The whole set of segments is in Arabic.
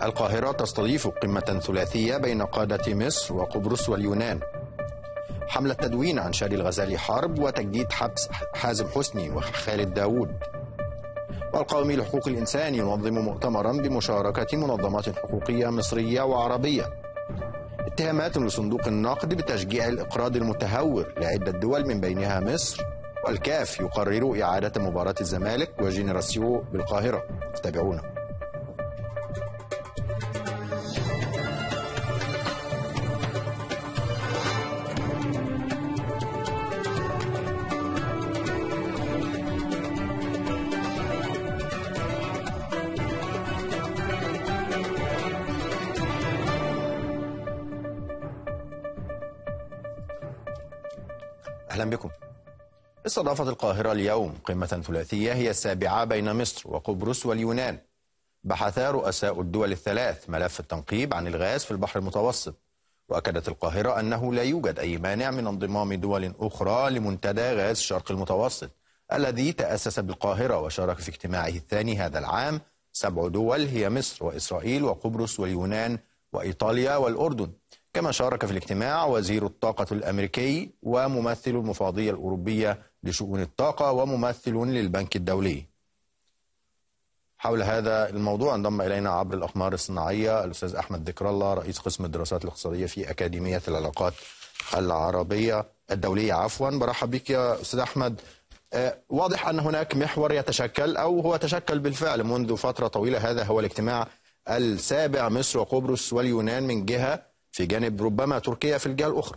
القاهرة تستضيف قمة ثلاثية بين قادة مصر وقبرص واليونان. حملة تدوين عن شاري الغزالي حرب وتجديد حبس حازم حسني وخالد داوود. والقومي لحقوق الإنسان ينظم مؤتمرا بمشاركة منظمات حقوقية مصرية وعربية. اتهامات لصندوق النقد بتشجيع الإقراض المتهور لعدة دول من بينها مصر. والكاف يقرر إعادة مباراة الزمالك وجينيراسيو بالقاهرة. تابعونا. أهلا بكم. استضافت القاهرة اليوم قمة ثلاثية هي السابعة بين مصر وقبرص واليونان. بحث رؤساء الدول الثلاث ملف التنقيب عن الغاز في البحر المتوسط. وأكدت القاهرة أنه لا يوجد أي مانع من انضمام دول أخرى لمنتدى غاز الشرق المتوسط الذي تأسس بالقاهرة وشارك في اجتماعه الثاني هذا العام 7 دول هي مصر وإسرائيل وقبرص واليونان وإيطاليا والأردن. كما شارك في الاجتماع وزير الطاقة الأمريكي وممثل المفوضية الأوروبية لشؤون الطاقة وممثل للبنك الدولي. حول هذا الموضوع انضم إلينا عبر الأقمار الصناعية الأستاذ أحمد ذكر الله رئيس قسم الدراسات الاقتصادية في أكاديمية العلاقات العربية الدولية. برحب بك يا أستاذ أحمد. واضح أن هناك محور يتشكل أو هو تشكل بالفعل منذ فترة طويلة. هذا هو الاجتماع السابع مصر وقبرص واليونان من جهة، في جانب ربما تركيا في الجهة الأخرى.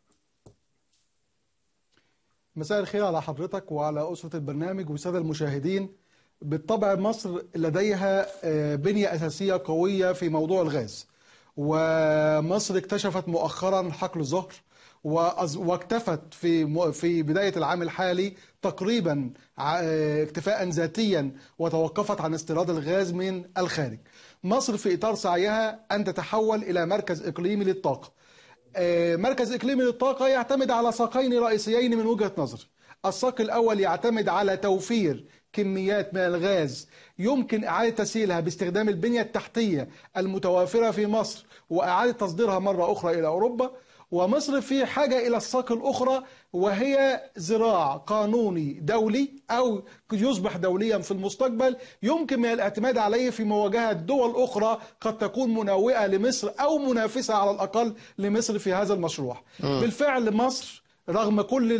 مساء الخير على حضرتك وعلى أسرة البرنامج والسادة المشاهدين. بالطبع مصر لديها بنية أساسية قوية في موضوع الغاز، ومصر اكتشفت مؤخرا حقل زهر واكتفت في بداية العام الحالي تقريبا اكتفاء ذاتيا وتوقفت عن استيراد الغاز من الخارج. مصر في إطار سعيها أن تتحول إلى مركز إقليمي للطاقة. مركز إقليمي للطاقة يعتمد على ساقين رئيسيين من وجهة نظري. الساق الأول يعتمد على توفير كميات من الغاز يمكن إعادة تسييلها باستخدام البنية التحتية المتوافرة في مصر وإعادة تصديرها مرة أخرى إلى أوروبا. ومصر في حاجة إلى الساق الأخرى وهي زراع قانوني دولي أو يصبح دوليا في المستقبل يمكن من الاعتماد عليه في مواجهة دول أخرى قد تكون مناوئة لمصر أو منافسة على الأقل لمصر في هذا المشروع. بالفعل مصر رغم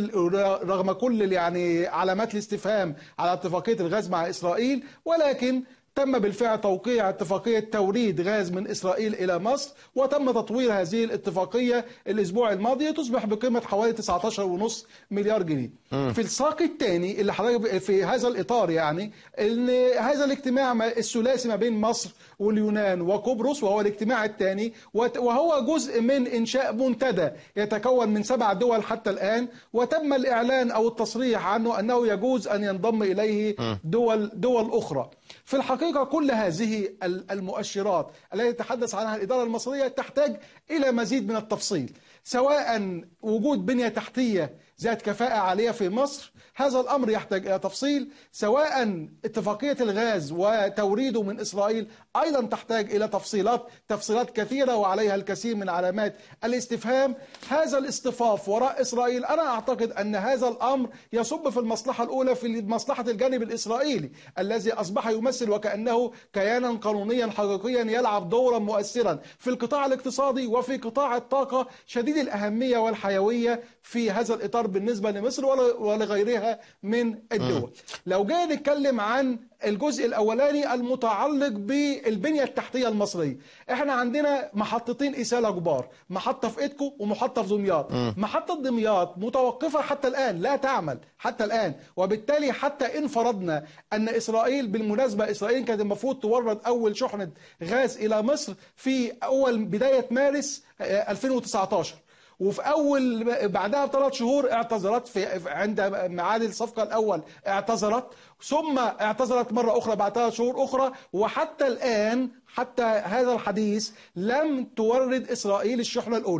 كل يعني علامات الاستفهام على اتفاقية الغاز مع إسرائيل، ولكن تم بالفعل توقيع اتفاقية توريد غاز من إسرائيل إلى مصر، وتم تطوير هذه الاتفاقية الأسبوع الماضي تصبح بقيمة حوالي 19.5 مليار جنيه. في الساق الثاني اللي حضرتك في هذا الإطار يعني إن هذا الاجتماع الثلاثي ما بين مصر واليونان وقبرص وهو الاجتماع الثاني، وهو جزء من إنشاء منتدى يتكون من 7 دول حتى الآن، وتم الإعلان أو التصريح عنه أنه يجوز أن ينضم إليه دول أخرى. في الحقيقة كل هذه المؤشرات التي تتحدث عنها الإدارة المصرية تحتاج إلى مزيد من التفصيل، سواء وجود بنية تحتية ذات كفاءة عالية في مصر، هذا الأمر يحتاج إلى تفصيل، سواء اتفاقية الغاز وتوريده من إسرائيل أيضا تحتاج إلى تفصيلات كثيرة وعليها الكثير من علامات الاستفهام. هذا الاصطفاف وراء إسرائيل أنا أعتقد أن هذا الأمر يصب في المصلحة الأولى في مصلحة الجانب الإسرائيلي الذي أصبح يمثل وكأنه كيانا قانونيا حقيقيا يلعب دورا مؤثرا في القطاع الاقتصادي وفي قطاع الطاقة شديد الأهمية والحيوية في هذا الإطار بالنسبة لمصر ولغيرها من الدول. لو جاي نتكلم عن الجزء الأولاني المتعلق بالبنية التحتية المصرية، احنا عندنا محطتين إسالة كبار، محطة في إيدكو ومحطة في دمياط. محطة دمياط متوقفة حتى الآن، لا تعمل حتى الآن، وبالتالي حتى إن فرضنا أن إسرائيل، بالمناسبة إسرائيل كانت المفروض تورد أول شحنة غاز إلى مصر في بداية مارس 2019، وفي بعدها ب3 شهور اعتذرت عند ميعاد الصفقة الأول اعتذرت، ثم اعتذرت مرة أخرى بعد 3 شهور أخرى، وحتى الآن حتى هذا الحديث لم تورد إسرائيل الشحنة الأولى.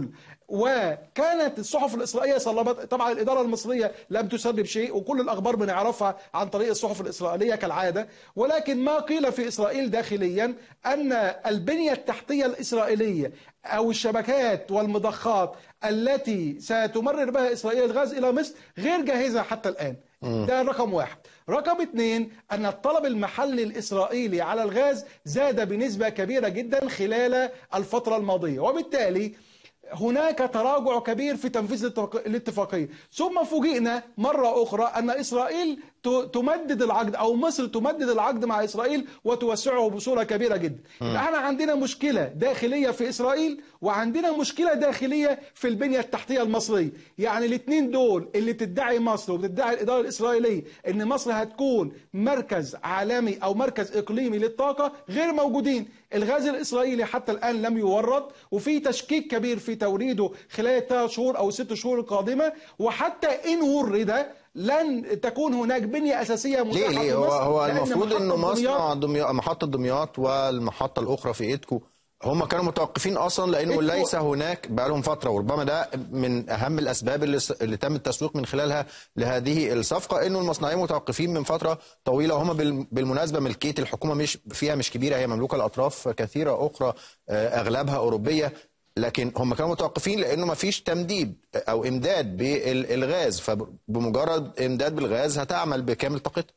وكانت الصحف الإسرائيلية صلبت. طبعا الإدارة المصرية لم تسرب شيء، وكل الأخبار بنعرفها عن طريق الصحف الإسرائيلية كالعادة. ولكن ما قيل في إسرائيل داخليا أن البنية التحتية الإسرائيلية أو الشبكات والمضخات التي ستمرر بها إسرائيل الغاز إلى مصر غير جاهزة حتى الآن. ده رقم واحد. رقم اثنين، أن الطلب المحلي الإسرائيلي على الغاز زاد بنسبة كبيرة جدا خلال الفترة الماضية، وبالتالي هناك تراجع كبير في تنفيذ الاتفاقية. ثم فوجئنا مرة أخرى أن إسرائيل تمدد العقد، أو مصر تمدد العقد مع إسرائيل وتوسعه بصورة كبيرة جدا. احنا عندنا مشكلة داخلية في إسرائيل، وعندنا مشكلة داخلية في البنية التحتية المصرية. يعني الاثنين دول اللي بتدعي مصر وبتدعي الإدارة الإسرائيلية أن مصر هتكون مركز عالمي أو مركز إقليمي للطاقة غير موجودين. الغاز الإسرائيلي حتى الآن لم يورد، وفي تشكيك كبير في توريده خلال 3 شهور أو 6 شهور القادمة. وحتى إن ورد لن تكون هناك بنية أساسية متاحة ليه؟ في مصر. هو المفروض أنه مصنع محطة دمياط والمحطة الأخرى في إيدكو هم كانوا متوقفين أصلا، لأنه ليس هناك بقى لهم فترة، وربما ده من أهم الأسباب اللي تم التسويق من خلالها لهذه الصفقة، أنه المصنعين متوقفين من فترة طويلة. وهم بالمناسبة ملكية الحكومة مش كبيرة، هي مملوكة لأطراف كثيرة أخرى أغلبها أوروبية، لكن هم كانوا متوقفين لأنه ما فيش تمديد أو إمداد بالغاز، فبمجرد إمداد بالغاز هتعمل بكامل طاقتها.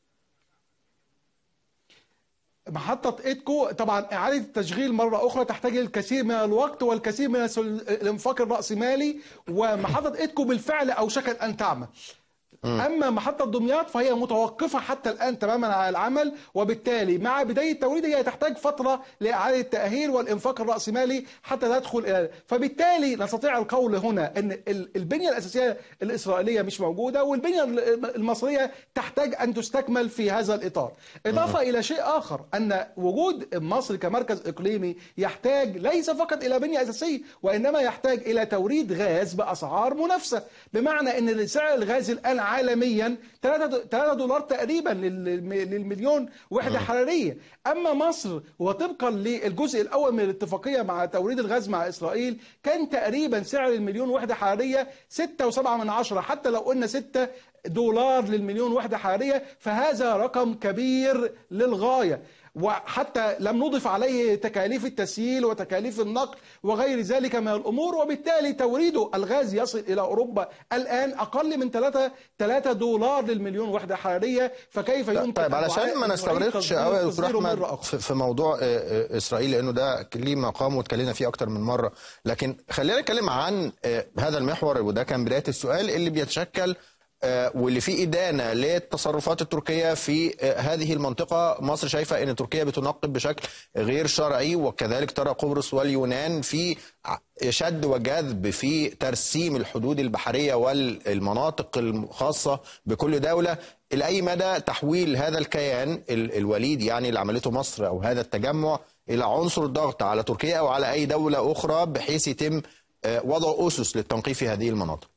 محطة إيدكو طبعا إعادة التشغيل مرة أخرى تحتاج الكثير من الوقت والكثير من الإنفاق الرأسمالي، ومحطة إيدكو بالفعل أوشكت أن تعمل. أما محطة دمياط فهي متوقفة حتى الآن تماما على العمل، وبالتالي مع بداية توريد هي تحتاج فترة لإعادة التأهيل والإنفاق الرأسمالي حتى تدخل إلى. فبالتالي نستطيع القول هنا أن البنية الأساسية الإسرائيلية مش موجودة، والبنية المصرية تحتاج أن تستكمل في هذا الإطار. إضافة إلى شيء آخر، أن وجود مصر كمركز إقليمي يحتاج ليس فقط إلى بنية أساسية، وإنما يحتاج إلى توريد غاز بأسعار منافسة. بمعنى أن سعر الغاز الآن عالميا 3 دولار تقريبا للمليون وحدة حرارية. أما مصر وطبقا للجزء الأول من الاتفاقية مع توريد الغاز مع إسرائيل كان تقريبا سعر المليون وحدة حرارية 6.7، حتى لو قلنا 6 دولار للمليون وحدة حرارية فهذا رقم كبير للغاية، وحتى لم نضف عليه تكاليف التسييل وتكاليف النقل وغير ذلك من الأمور. وبالتالي توريد الغاز يصل إلى أوروبا الآن أقل من 3 دولار للمليون وحدة حرارية. فكيف يمكن طيب علشان ما نستغرقش قوي يا دكتور أحمد في موضوع إسرائيل، لأنه ده ليه مقام واتكلمنا فيه أكتر من مرة، لكن خلينا نتكلم عن هذا المحور، وده كان بداية السؤال اللي بيتشكل واللي فيه إدانة للتصرفات التركية في هذه المنطقة. مصر شايفة أن تركيا بتنقب بشكل غير شرعي، وكذلك ترى قبرص واليونان في شد وجذب في ترسيم الحدود البحرية والمناطق الخاصة بكل دولة. لأي مدى تحويل هذا الكيان الوليد يعني اللي عملته مصر أو هذا التجمع إلى عنصر ضغط على تركيا أو على أي دولة أخرى بحيث يتم وضع أسس للتنقيب في هذه المناطق؟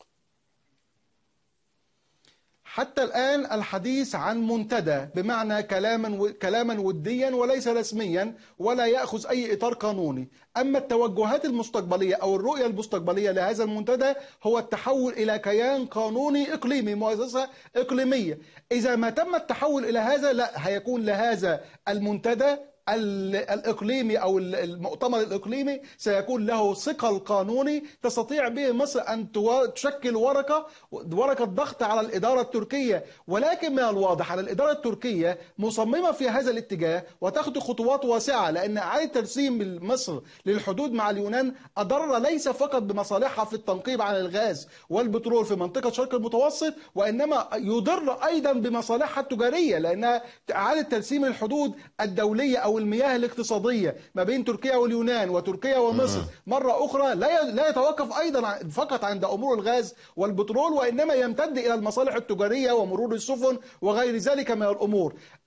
حتى الآن الحديث عن منتدى، بمعنى كلاما وديا وليس رسميا ولا يأخذ أي إطار قانوني. أما التوجهات المستقبلية أو الرؤية المستقبلية لهذا المنتدى هو التحول إلى كيان قانوني إقليمي، مؤسسة إقليمية. إذا ما تم التحول إلى هذا، لا هيكون لهذا المنتدى الإقليمي أو المؤتمر الإقليمي سيكون له ثقل قانوني تستطيع به مصر أن تشكل ورقة ضغط على الإدارة التركية. ولكن من الواضح أن الإدارة التركية مصممة في هذا الاتجاه وتأخذ خطوات واسعة، لأن إعادة ترسيم مصر للحدود مع اليونان أضر ليس فقط بمصالحها في التنقيب عن الغاز والبترول في منطقة الشرق المتوسط، وإنما يضر أيضا بمصالحها التجارية، لأن إعادة ترسيم الحدود الدولية أو المياه الاقتصادية ما بين تركيا واليونان وتركيا ومصر مرة أخرى لا يتوقف أيضا فقط عند أمور الغاز والبترول، وإنما يمتد إلى المصالح التجارية ومرور السفن وغير ذلك من الأمور.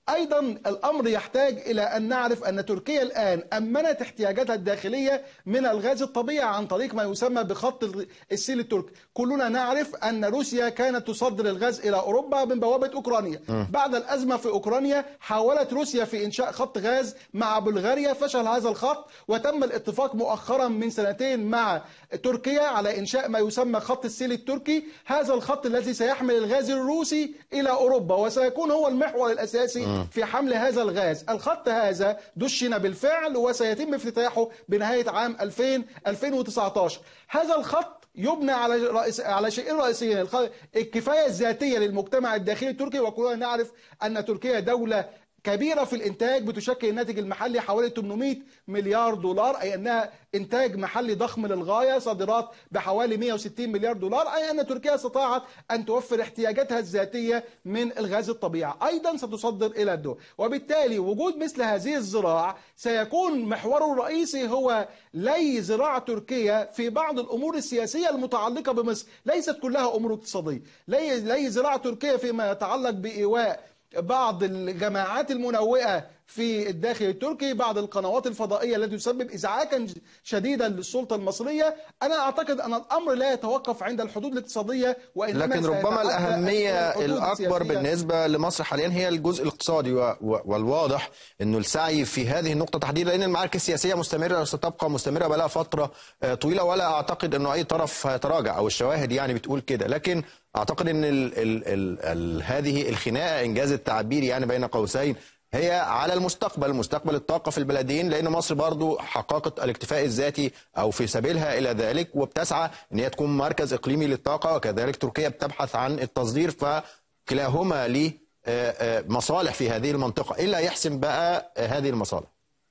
أيضا الأمر يحتاج إلى أن نعرف أن تركيا الآن أمنت احتياجاتها الداخلية من الغاز الطبيعي عن طريق ما يسمى بخط السيل التركي. كلنا نعرف أن روسيا كانت تصدر الغاز إلى أوروبا من بوابة أوكرانيا. بعد الأزمة في أوكرانيا حاولت روسيا في إنشاء خط غاز مع بلغاريا، فشل هذا الخط، وتم الاتفاق مؤخرا من سنتين مع تركيا على إنشاء ما يسمى خط السيل التركي. هذا الخط الذي سيحمل الغاز الروسي إلى أوروبا وسيكون هو المحور الأساسي في حمل هذا الغاز. الخط هذا دشن بالفعل وسيتم افتتاحه بنهاية عام 2019. هذا الخط يبنى على شيئين رئيسيين: الكفاية الذاتية للمجتمع الداخلي التركي، وكلنا نعرف أن تركيا دولة كبيرة في الإنتاج، بتشكل الناتج المحلي حوالي 800 مليار دولار، أي أنها إنتاج محلي ضخم للغاية، صادرات بحوالي 160 مليار دولار، أي أن تركيا استطاعت أن توفر احتياجاتها الذاتية من الغاز الطبيعي. أيضا ستصدر إلى الدول، وبالتالي وجود مثل هذه الزراعة سيكون محوره الرئيسي هو لي زراعة تركيا في بعض الأمور السياسية المتعلقة بمصر، ليست كلها أمور اقتصادية. لي زراعة تركيا فيما يتعلق بإيواء بعض الجماعات المنوئة في الداخل التركي، بعض القنوات الفضائية التي تسبب إزعاجا شديدا للسلطة المصرية. أنا أعتقد أن الأمر لا يتوقف عند الحدود الاقتصادية، وإنما لكن ربما الأهمية الأكبر بالنسبة لمصر حاليا هي الجزء الاقتصادي، والواضح أنه السعي في هذه النقطة تحديدا، لأن المعارك السياسية مستمرة وستبقى مستمرة بلا فترة طويلة، ولا أعتقد أنه أي طرف هيتراجع، أو الشواهد يعني بتقول كده. لكن أعتقد أن هذه الخناقة إنجاز التعبير يعني بين قوسين هي على المستقبل، مستقبل الطاقة في البلدين، لأن مصر برضو حققت الاكتفاء الذاتي أو في سبيلها إلى ذلك، وبتسعى أن هي تكون مركز إقليمي للطاقة، وكذلك تركيا بتبحث عن التصدير، فكلاهما له مصالح في هذه المنطقة. إيه اللي هيحسم بقى هذه المصالح؟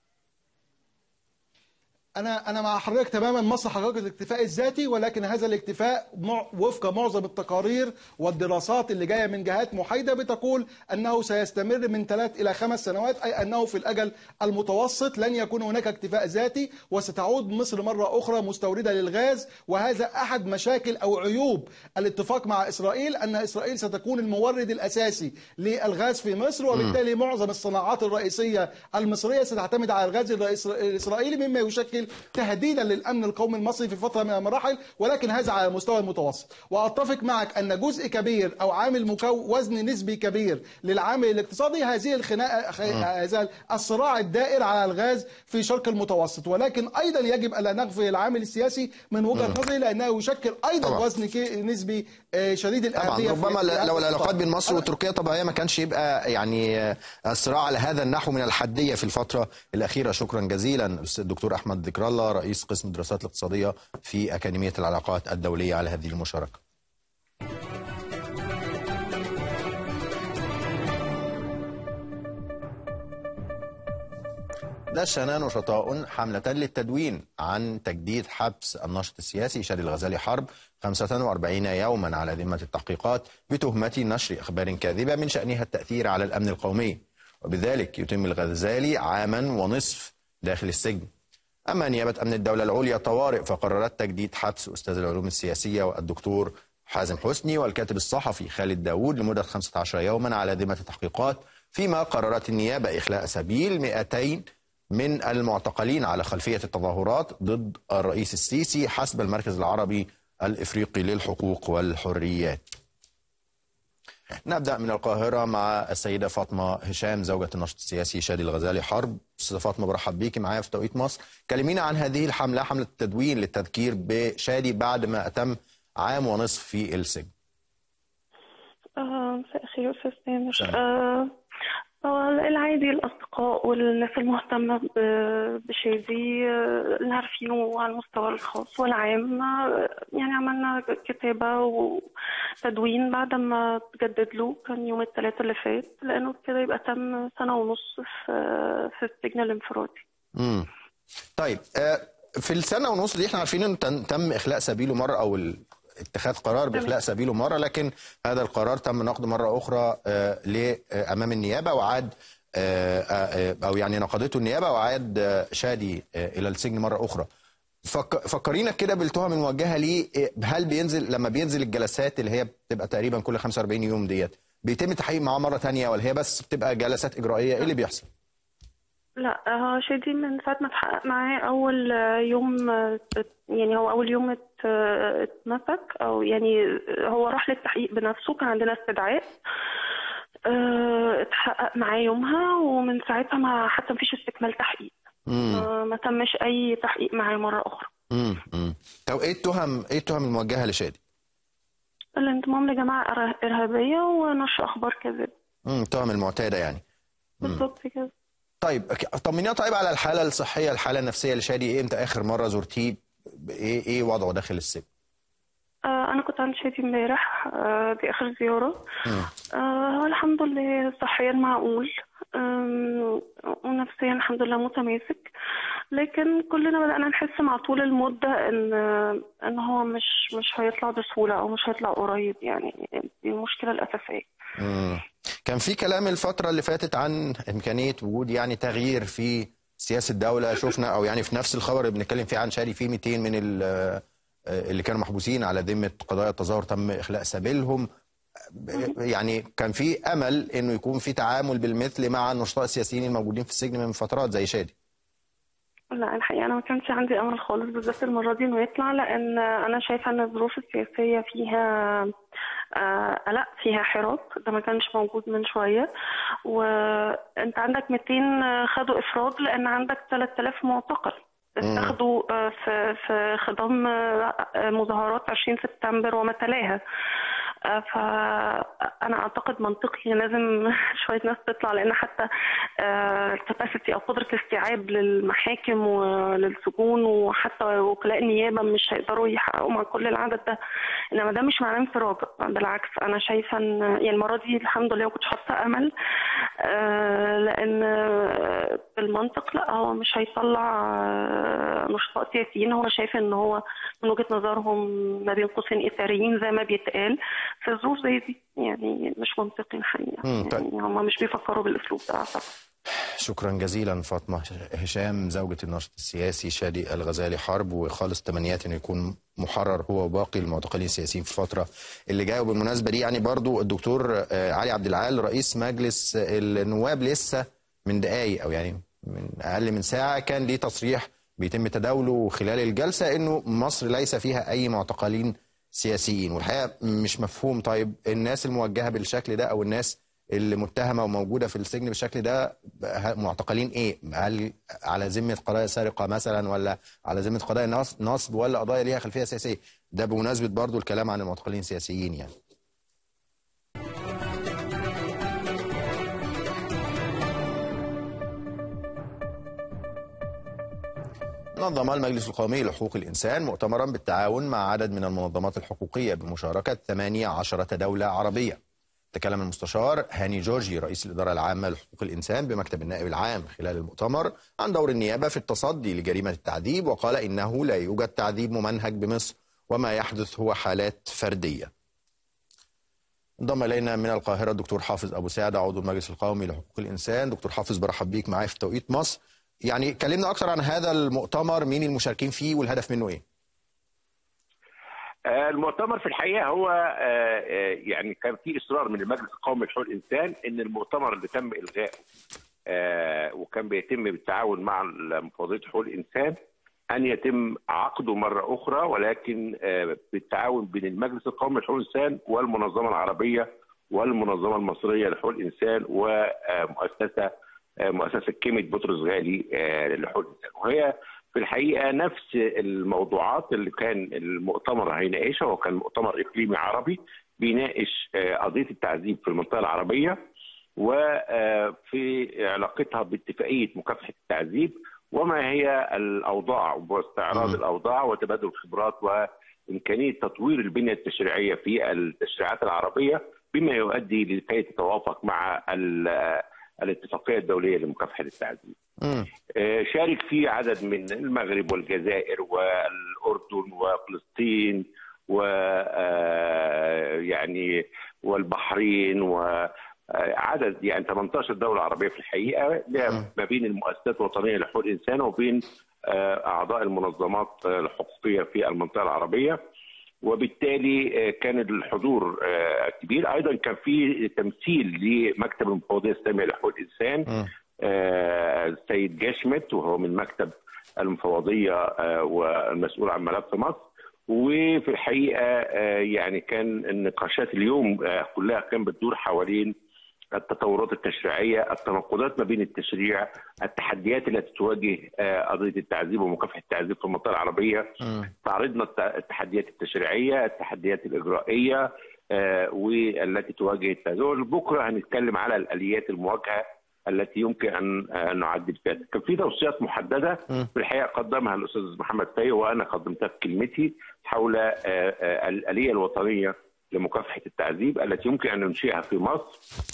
أنا مع حضرتك تماما. مصر حققت الاكتفاء الذاتي، ولكن هذا الاكتفاء وفق معظم التقارير والدراسات اللي جاية من جهات محايدة بتقول أنه سيستمر من 3 إلى 5 سنوات، أي أنه في الأجل المتوسط لن يكون هناك اكتفاء ذاتي، وستعود مصر مرة أخرى مستوردة للغاز. وهذا أحد مشاكل أو عيوب الاتفاق مع إسرائيل، أن إسرائيل ستكون المورد الأساسي للغاز في مصر، وبالتالي معظم الصناعات الرئيسية المصرية ستعتمد على الغاز الإسرائيلي، مما يشكل تهديدا للأمن القومي المصري في فترة من المراحل، ولكن هذا على المستوى المتوسط. وأتفق معك أن جزء كبير أو عامل وزن نسبي كبير للعامل الاقتصادي هذه الخناقة، هذا الصراع الدائر على الغاز في شرق المتوسط. ولكن أيضا يجب ألا نغفل العامل السياسي من وجهة نظري، لأنه يشكل أيضا وزن نسبي شديد الأهمية. ربما لو العلاقات بين مصر وتركيا طبيعية ما كانش يبقى يعني الصراع على هذا النحو من الحدية في الفترة الأخيرة. شكرا جزيلا الأستاذ الدكتور أحمد ذكر الله، رئيس قسم الدراسات الاقتصادية في أكاديمية العلاقات الدولية، على هذه المشاركة. دشن نشطاء حملة للتدوين عن تجديد حبس الناشط السياسي شادي الغزالي حرب 45 يوما على ذمة التحقيقات بتهمة نشر أخبار كاذبة من شأنها التأثير على الأمن القومي، وبذلك يتم الغزالي عاما ونصف داخل السجن. أما نيابة أمن الدولة العليا طوارئ فقررت تجديد حبس أستاذ العلوم السياسية والدكتور حازم حسني والكاتب الصحفي خالد داوود لمدة 15 يوما على ذمة التحقيقات، فيما قررت النيابة إخلاء سبيل 200 من المعتقلين على خلفية التظاهرات ضد الرئيس السيسي حسب المركز العربي الإفريقي للحقوق والحريات. نبدأ من القاهرة مع السيدة فاطمة هشام زوجة الناشط السياسي شادي الغزالي حرب. أستاذة فاطمة برحب بيكي معايا في توقيت مصر. كلمينا عن هذه الحملة، حملة التدوين للتذكير بشادي بعد ما أتم عام ونصف في السجن. مساء الخير أستاذ سامر. العادي الأصدقاء والناس المهتمة بشادي اللي عارفينه على المستوى الخاص والعام، يعني عملنا كتابة وتدوين بعد ما تجدد له، كان يوم الثلاثاء اللي فات، لأنه كده يبقى تم 1.5 سنة في السجن الانفرادي. طيب في السنة ونص دي احنا عارفين انه تم إخلاء سبيله مرة، أو اتخاذ قرار بإخلاء سبيله مرة، لكن هذا القرار تم نقضه مرة أخرى أمام النيابة، وعاد أو يعني نقضته النيابة، وعاد شادي إلى السجن مرة أخرى. فكرينا كده بالتهم الموجهة ليه، هل بينزل لما بينزل الجلسات اللي هي بتبقى تقريبا كل 45 يوم ديت، بيتم التحقيق معاه مرة تانية ولا هي بس بتبقى جلسات إجرائية؟ إيه اللي بيحصل؟ لا، شادي من ساعة ما اتحقق معاه أول يوم، يعني هو أول يوم اتمسك، أو يعني هو راح للتحقيق بنفسه، كان عندنا استدعاء، اتحقق معاه يومها، ومن ساعتها ما حتى مفيش استكمال تحقيق. ما تمش أي تحقيق معاه مرة أخرى. طب إيه التهم الموجهة لشادي؟ الانضمام لجماعة إرهابية ونشر أخبار كذب. التهم المعتادة يعني. بالظبط كده. طيب طمنينا طيب على الحالة الصحية، الحالة النفسية لشادي. امتى آخر مرة زرتيه؟ ايه وضعه داخل السجن؟ أنا كنت عند شادي امبارح، دي آخر زيارة. هو الحمد لله صحيا معقول، ونفسيا الحمد لله متماسك، لكن كلنا بدأنا نحس مع طول المدة إن هو مش هيطلع بسهولة، أو مش هيطلع قريب، يعني دي المشكلة الأساسية. كان في كلام الفترة اللي فاتت عن إمكانية وجود يعني تغيير في سياسة الدولة، شفنا أو يعني في نفس الخبر اللي بنتكلم فيه عن شادي في 200 من اللي كانوا محبوسين على ذمة قضايا التظاهر تم إخلاء سبيلهم. يعني كان في أمل إنه يكون في تعامل بالمثل مع النشطاء السياسيين الموجودين في السجن من فترات زي شادي. لا الحقيقة أنا ما كانش عندي أمل خالص، بالذات المرة دي إنه يطلع، لأن أنا شايفة إن الظروف السياسية فيها قلق، فيها حراك، ده ما كانش موجود من شوية. وأنت عندك 200 خدوا إفراج، لأن عندك 3000 معتقل اتخذوا في خضم مظاهرات 20 سبتمبر وما تلاها. فأنا أعتقد منطقي لازم شوية ناس تطلع، لأن حتى الكباسيتي أو قدرة الاستيعاب للمحاكم وللسجون وحتى وكلاء النيابة مش هيقدروا يحققوا مع كل العدد ده. إنما ده مش معناه انفراج، بالعكس أنا شايفة إن يعني المرة دي الحمد لله ما كنتش حاطة أمل، لأن بالمنطق لا، هو مش هيطلع نشطاء سياسيين. هو شايف إن هو من وجهة نظرهم ما بين قوسين إثاريين زي ما بيتقال في ظروف زي دي، يعني مش منطقي الحقيقة. يعني هم مش بيفكروا بالأسلوب ده أعتقد. شكرا جزيلا فاطمة هشام، زوجة الناشط السياسي شادي الغزالي حرب، وخالص تمنيات انه يكون محرر هو وباقي المعتقلين السياسيين في الفترة اللي جاية. وبالمناسبة دي يعني برضو الدكتور علي عبد العال رئيس مجلس النواب لسه من دقايق او يعني من اقل من ساعة كان ليه تصريح بيتم تداوله خلال الجلسة انه مصر ليس فيها اي معتقلين سياسيين. والحقيقة مش مفهوم طيب الناس الموجهة بالشكل ده او الناس اللي متهمه وموجوده في السجن بالشكل ده معتقلين ايه؟ هل على ذمه قضايا سرقه مثلا، ولا على ذمه قضايا نصب، ولا قضايا ليها خلفيه سياسيه؟ ده بمناسبه برضو الكلام عن المعتقلين السياسيين يعني. نظم المجلس القومي لحقوق الإنسان مؤتمرا بالتعاون مع عدد من المنظمات الحقوقية بمشاركة 18 دولة عربية. تكلم المستشار هاني جورجي رئيس الإدارة العامة لحقوق الإنسان بمكتب النائب العام خلال المؤتمر عن دور النيابة في التصدي لجريمة التعذيب، وقال إنه لا يوجد تعذيب ممنهج بمصر وما يحدث هو حالات فردية. انضم إلينا من القاهرة الدكتور حافظ أبو سعد عضو المجلس القومي لحقوق الإنسان. دكتور حافظ برحب بيك معايا في توقيت مصر. يعني كلمنا أكثر عن هذا المؤتمر، مين المشاركين فيه والهدف منه إيه؟ المؤتمر في الحقيقه هو يعني كان في اصرار من المجلس القومي لحقوق الانسان ان المؤتمر اللي تم الغائه وكان بيتم بالتعاون مع مفوضيه حقوق الانسان ان يتم عقده مره اخرى، ولكن بالتعاون بين المجلس القومي لحقوق الانسان والمنظمه العربيه والمنظمه المصريه لحقوق الانسان ومؤسسه كيمة بطرس غالي لحقوق الانسان. وهي في الحقيقه نفس الموضوعات اللي كان المؤتمر هيناقشها، وكان مؤتمر اقليمي عربي بيناقش قضيه التعذيب في المنطقه العربيه وفي علاقتها باتفاقيه مكافحه التعذيب وما هي الاوضاع واستعراض الاوضاع وتبادل الخبرات وامكانيه تطوير البنيه التشريعيه في التشريعات العربيه بما يؤدي لكي تتوافق مع الاتفاقيه الدوليه لمكافحه التعذيب. شارك فيه عدد من المغرب والجزائر والاردن وفلسطين ويعني والبحرين وعدد يعني 18 دوله عربيه في الحقيقه، ما بين المؤسسات الوطنيه لحقوق الانسان وبين اعضاء المنظمات الحقوقيه في المنطقه العربيه. وبالتالي كان الحضور كبير. ايضا كان في تمثيل لمكتب المفوضيه الساميه لحقوق الانسان السيد جاشمت، وهو من مكتب المفوضيه والمسؤول عن ملف مصر. وفي الحقيقه يعني كان النقاشات اليوم كلها كان بتدور حوالين التطورات التشريعيه، التناقضات ما بين التشريع، التحديات التي تواجه قضيه التعذيب ومكافحه التعذيب في المنطقه العربيه. تعرضنا التحديات التشريعيه، التحديات الاجرائيه والتي تواجه التعذيب. بكره هنتكلم على الاليات المواجهه التي يمكن ان نعدل فيها. كان في توصيات محدده في الحقيقه قدمها الاستاذ محمد فايق وانا قدمتها في كلمتي حول الاليه الوطنيه لمكافحه التعذيب التي يمكن ان ننشئها في مصر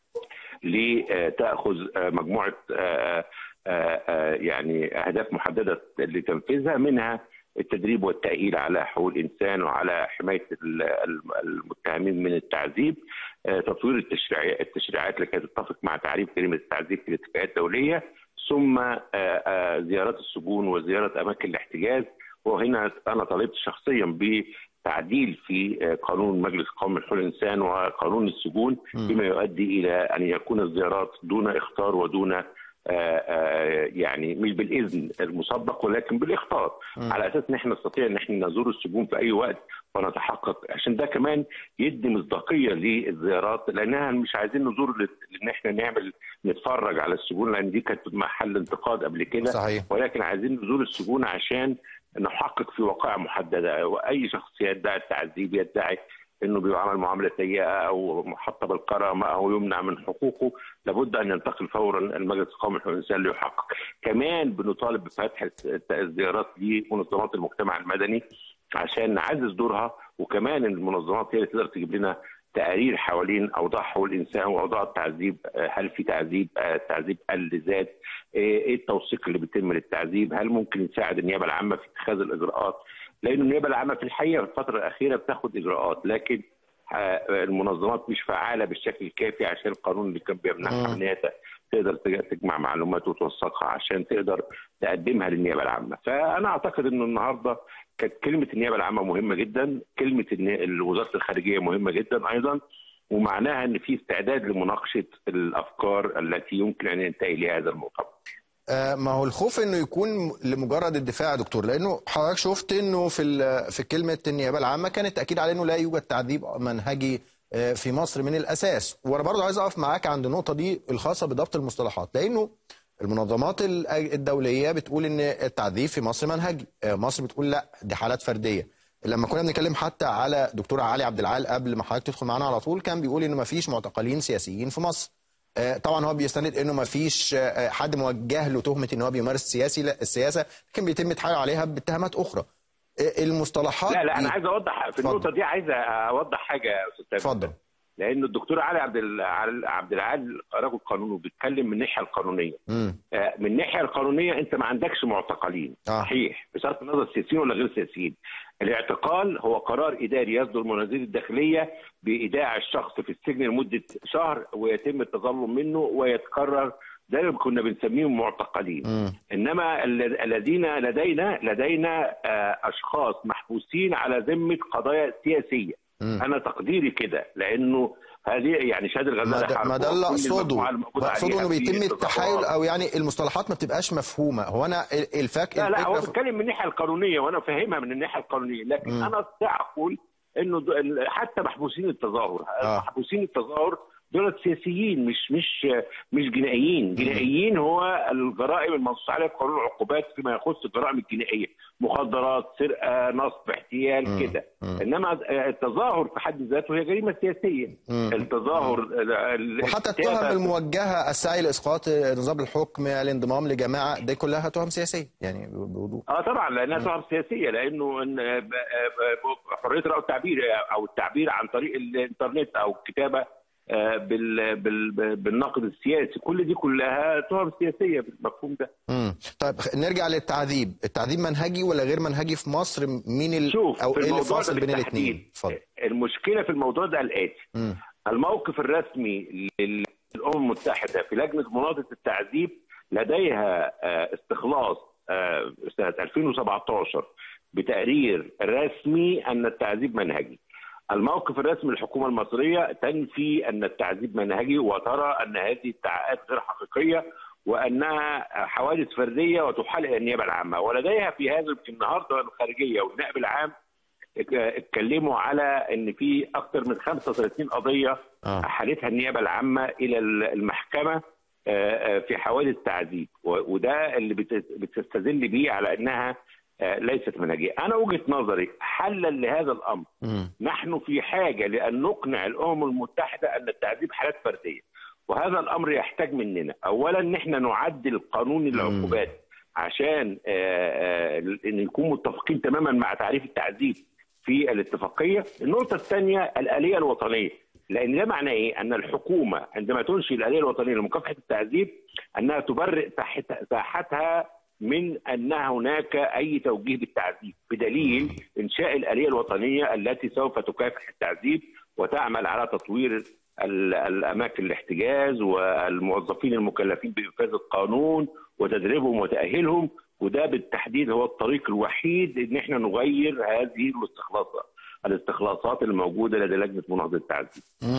لتاخذ مجموعه يعني اهداف محدده لتنفيذها، منها التدريب والتاهيل على حقوق الانسان وعلى حمايه المتهمين من التعذيب، تطوير التشريعات لكي تتفق مع تعريف كلمه التعذيب في الاتفاقات الدوليه، ثم زيارات السجون وزياره اماكن الاحتجاز. وهنا انا طالبت شخصيا تعديل في قانون مجلس القومي لحقوق الانسان وقانون السجون بما يؤدي الى ان يكون الزيارات دون اخطار ودون يعني مش بالاذن المسبق ولكن بالاخطار، على اساس ان احنا نستطيع ان احنا نزور السجون في اي وقت ونتحقق، عشان ده كمان يدي مصداقيه للزيارات، لانها مش عايزين نزور ان احنا نتفرج على السجون لان دي كانت محل انتقاد قبل كده. صحيح. ولكن عايزين نزور السجون عشان نحقق في وقائع محدده. واي شخص يدعي التعذيب يدعي انه بيعامل معامله سيئه او محطه بالكرامه او يمنع من حقوقه، لابد ان ينتقل فورا المجلس القومي لحقوق الانسان ليحقق. كمان بنطالب بفتح الزيارات لمنظمات المجتمع المدني عشان نعزز دورها، وكمان المنظمات هي اللي تقدر تجيب لنا تقارير حوالين اوضاع حقوق الانسان واوضاع التعذيب. هل في تعذيب قل زاد؟ ايه التوثيق اللي بيتم للتعذيب؟ هل ممكن يساعد النيابه العامه في اتخاذ الاجراءات؟ لان النيابه العامه في الحقيقه في الفتره الاخيره بتاخد اجراءات، لكن المنظمات مش فعاله بالشكل الكافي عشان القانون اللي كان بيمنعها ان هي تقدر تجمع معلومات وتوثقها عشان تقدر تقدمها للنيابه العامه. فانا اعتقد انه النهارده كانت كلمه النيابه العامه مهمه جدا، كلمه وزاره الخارجيه مهمه جدا ايضا، ومعناها ان في استعداد لمناقشه الافكار التي يمكن ان ينتهي اليها هذا المؤتمر. ما هو الخوف انه يكون لمجرد الدفاع يا دكتور، لانه حضرتك شفت انه في كلمه النيابه العامه كانت تاكيد على انه لا يوجد تعذيب منهجي في مصر من الاساس. وانا برضه عايز اقف معاك عند النقطه دي الخاصه بضبط المصطلحات، لانه المنظمات الدوليه بتقول ان التعذيب في مصر منهجي، مصر بتقول لا دي حالات فرديه. لما كنا بنتكلم حتى على دكتور علي عبد العال قبل ما حضرتك تدخل معانا على طول كان بيقول انه ما فيش معتقلين سياسيين في مصر. طبعا هو بيستند انه ما فيش حد موجه له تهمه ان هو بيمارس السياسه، لكن بيتم التحايل عليها باتهامات اخرى. المصطلحات لا انا عايز اوضح في النقطه دي، عايز اوضح حاجه يا استاذ. اتفضل. لان الدكتور علي عبد العال رجل قانون وبيتكلم من الناحيه القانونيه. من الناحيه القانونيه انت ما عندكش معتقلين صحيح بصرف النظر سياسيين ولا غير سياسيين. الاعتقال هو قرار اداري يصدر من وزير الداخليه بايداع الشخص في السجن لمده شهر ويتم التظلم منه ويتكرر، ده اللي كنا بنسميهم معتقلين. انما الذين لدينا اشخاص محبوسين على ذمه قضايا سياسيه. انا تقديري كده، لانه هذه يعني شهاده الغزاله ما ده اللي اقصده انه بيتم التحايل او يعني المصطلحات ما بتبقاش مفهومه. هو انا لا هو بيتكلم من الناحيه القانونيه وانا فاهمها من الناحيه القانونيه، لكن انا استطيع اقول انه حتى محبوسين التظاهر محبوسين التظاهر دول سياسيين مش جنائيين. جنائيين هو الجرائم المنصوص عليها في قانون العقوبات فيما يخص الجرائم الجنائيه، مخدرات، سرقه، نصب، احتيال كده. انما التظاهر في حد ذاته هي جريمه سياسيه. التظاهر وحتى التهم الموجهه السعي لاسقاط نظام الحكم، الانضمام لجماعه، دي كلها تهم سياسيه يعني بوضوح. طبعا لانها تهم سياسيه، لانه حريه الراي والتعبير او التعبير عن طريق الانترنت او الكتابه بالنقد السياسي، كل دي كلها تهم سياسيه بالمفهوم ده. طيب نرجع للتعذيب، التعذيب منهجي ولا غير منهجي في مصر؟ مين او ايه اللي فاصل بين الاثنين؟ المشكله في الموضوع ده الاتي: الموقف الرسمي للامم المتحده في لجنه مناضله التعذيب لديها استخلاص سنه 2017 بتقرير رسمي ان التعذيب منهجي. الموقف الرسمي للحكومه المصريه تنفي ان التعذيب منهجي، وترى ان هذه الادعاءات غير حقيقيه وانها حوادث فرديه وتحال الى النيابه العامه. ولديها في هذا النهارده الخارجيه والنائب العام اتكلموا على ان في اكثر من 35 قضيه احالتها النيابه العامه الى المحكمه في حوادث تعذيب، وده اللي بتستدل بيه على انها ليست منهجيه. انا وجهه نظري حلا لهذا الامر، نحن في حاجه لان نقنع الامم المتحده ان التعذيب حالات فرديه، وهذا الامر يحتاج مننا اولا ان احنا نعدل قانون العقوبات عشان ان نكون متفقين تماما مع تعريف التعذيب في الاتفاقيه. النقطه الثانيه الاليه الوطنيه، لان ده معناه ايه؟ ان الحكومه عندما تنشئ الاليه الوطنيه لمكافحه التعذيب انها تبرئ ساحتها من ان هناك اي توجيه بالتعذيب، بدليل انشاء الاليه الوطنيه التي سوف تكافح التعذيب وتعمل على تطوير الاماكن الاحتجاز والموظفين المكلفين بانفاذ القانون وتدريبهم وتاهيلهم، وده بالتحديد هو الطريق الوحيد ان احنا نغير هذه الاستخلاصات الموجوده لدى لجنه مناهضه التعذيب.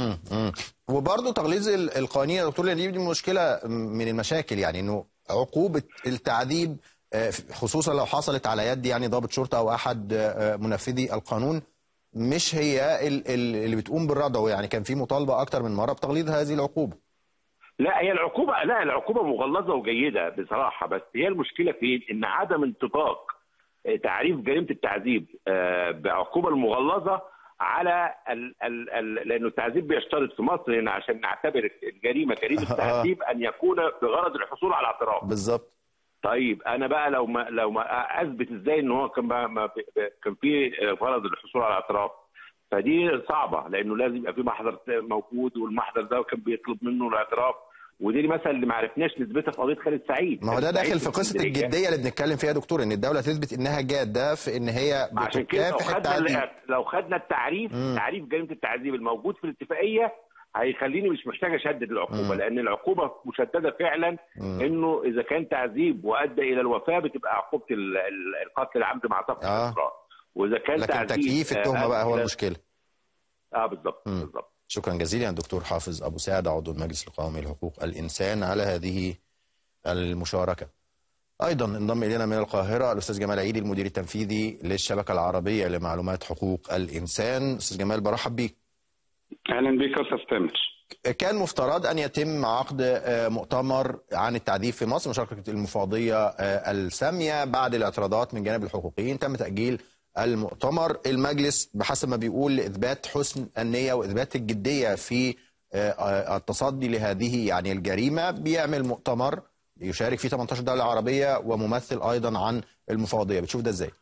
وبرضه تغليظ القوانين يا دكتور، دي مشكله من المشاكل، يعني انه عقوبه التعذيب خصوصا لو حصلت على يد يعني ضابط شرطه او احد منفذي القانون مش هي اللي بتقوم بالردع. يعني كان في مطالبه اكتر من مره بتغليظ هذه العقوبه. لا هي العقوبه مغلظه وجيده بصراحه، بس هي المشكله فين؟ ان عدم انطباق تعريف جريمه التعذيب بعقوبه المغلظه على لانه التعذيب بيشترط في مصر هنا عشان نعتبر الجريمه جريمه تعذيب ان يكون بغرض الحصول على اعتراف. بالظبط. طيب انا بقى لو ما اثبت ازاي ان هو كان في غرض الحصول على اعتراف، فدي صعبه لانه لازم يبقى في محضر موجود، والمحضر ده كان بيطلب منه الاعتراف، ودي مثلا اللي ما عرفناش نثبتها في قضيه خالد سعيد. ما هو ده داخل في قصه الجديه اللي بنتكلم فيها يا دكتور، ان الدوله تثبت انها جاده في ان هي بتكافح التعذيب. لو خدنا تعريف جريمه التعذيب الموجود في الاتفاقيه هيخليني مش محتاج اشدد العقوبه، لان العقوبه مشدده فعلا. انه اذا كان تعذيب وادى الى الوفاه بتبقى عقوبه القتل العمد مع سفك الاضرار، واذا كان لكن تكييف التهمه بقى هو المشكله. بالظبط. شكرا جزيلا الدكتور حافظ أبو سعد عضو المجلس القومي لحقوق الإنسان على هذه المشاركة. أيضا انضم إلينا من القاهرة الأستاذ جمال عيدي المدير التنفيذي للشبكة العربية لمعلومات حقوق الإنسان. أستاذ جمال برحب بيك. أهلا بك أستاذ تامر. كان مفترض أن يتم عقد مؤتمر عن التعذيب في مصر مشاركة المفوضية السامية. بعد الاعتراضات من جانب الحقوقيين تم تأجيل المؤتمر. المجلس بحسب ما بيقول لإثبات حسن النية وإثبات الجدية في التصدي لهذه يعني الجريمة بيعمل مؤتمر يشارك فيه 18 دولة عربية وممثل أيضا عن المفوضية. بتشوف ده إزاي؟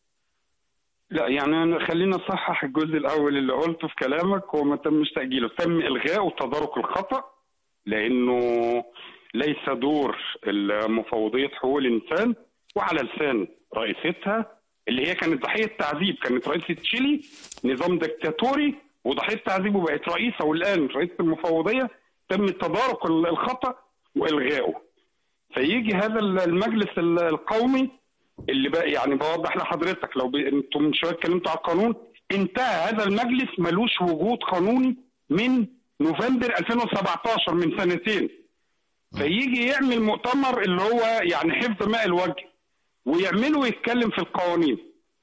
لا يعني خلينا نصحح الجزء الأول اللي قلته في كلامك، هو ما تمش تأجيله، تم إلغاء وتدارك الخطأ، لأنه ليس دور المفوضية حقوق الإنسان وعلى لسان رئيستها اللي هي كانت ضحيه تعذيب، كانت رئيسه تشيلي، نظام دكتاتوري وضحيه تعذيب وبقت رئيسه، والان رئيسه المفوضيه، تم تدارك الخطا والغائه. فيجي هذا المجلس القومي اللي بقى يعني بوضح لحضرتك، لو انتم من شويه اتكلمتوا على القانون، انتهى هذا المجلس ملوش وجود قانوني من نوفمبر 2017 من سنتين. فيجي يعمل مؤتمر اللي هو يعني حفظ ماء الوجه، ويعملوا يتكلم في القوانين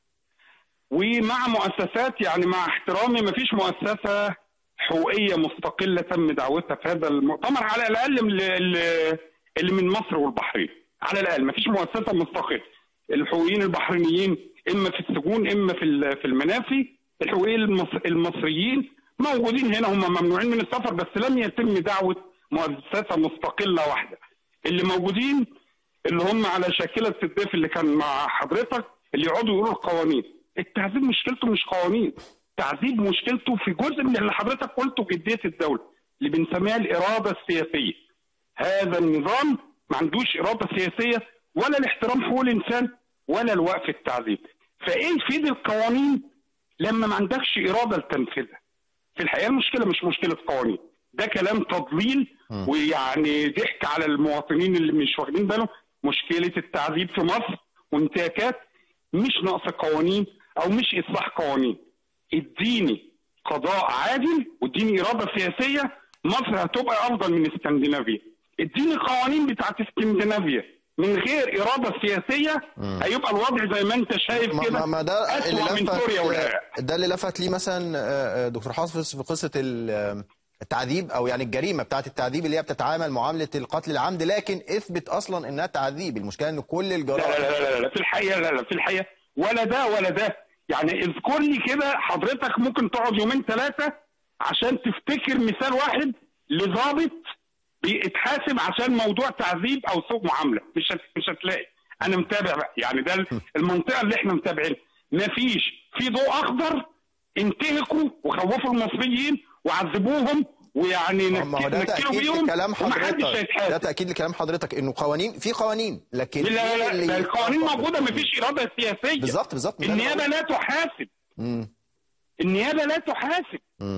ومع مؤسسات، يعني مع احترامي ما فيش مؤسسة حقوقية مستقلة تم دعوتها في هذا المؤتمر على الأقل اللي من مصر والبحرين، على الأقل ما فيش مؤسسة مستقلة. الحقوقيين البحرينيين إما في السجون إما في المنافي، الحقوقيين المصريين موجودين هنا، هم ممنوعين من السفر، بس لم يتم دعوة مؤسسة مستقلة واحدة. اللي موجودين اللي هم على شاكلة الضيف اللي كان مع حضرتك اللي يقعدوا يقولوا القوانين. التعذيب مشكلته مش قوانين، التعذيب مشكلته في جزء من اللي حضرتك قلته، جدية الدولة اللي بنسميها الإرادة السياسية. هذا النظام ما عندوش إرادة سياسية ولا الاحترام حقوق الإنسان ولا الوقف التعذيب. فإيه يفيد القوانين لما ما عندكش إرادة لتنفيذها؟ في الحقيقة المشكلة مش مشكلة قوانين، ده كلام تضليل ويعني ضحك على المواطنين اللي مش واخدين بالهم. مشكلة التعذيب في مصر وانتهاكات مش نقص قوانين او مش اصلاح قوانين. اديني قضاء عادل واديني اراده سياسيه، مصر هتبقى افضل من اسكندنافيا. اديني قوانين بتاعت اسكندنافيا من غير اراده سياسيه، هيبقى الوضع زي ما انت شايف كده ما ده اسوأ من سوريا والعراق. ده اللي لفت ليه مثلا دكتور حافظ في قصه التعذيب، او يعني الجريمه بتاعت التعذيب اللي هي بتتعامل معامله القتل العمد، لكن اثبت اصلا انها تعذيب. المشكله ان كل الجرائم لا في الحقيقه، لا في الحقيقه ولا ده ولا ده. يعني اذكر لي كده حضرتك، ممكن تقعد يومين ثلاثه عشان تفتكر مثال واحد لضابط بيتحاسب عشان موضوع تعذيب او سوء معامله. مش هتلاقي. انا متابع بقى، يعني ده المنطقه اللي احنا متابعينها. مفيش. في ضوء اخضر، انتهكوا وخوفوا المصريين وعذبوهم، ويعني نكلوا بيهم ومحدش هيتحاسب. ده تاكيد لكلام حضرتك انه قوانين، في قوانين، لكن لا القوانين موجوده، مفيش اراده سياسيه. بالظبط. النيابه لا تحاسب. النيابه لا تحاسب.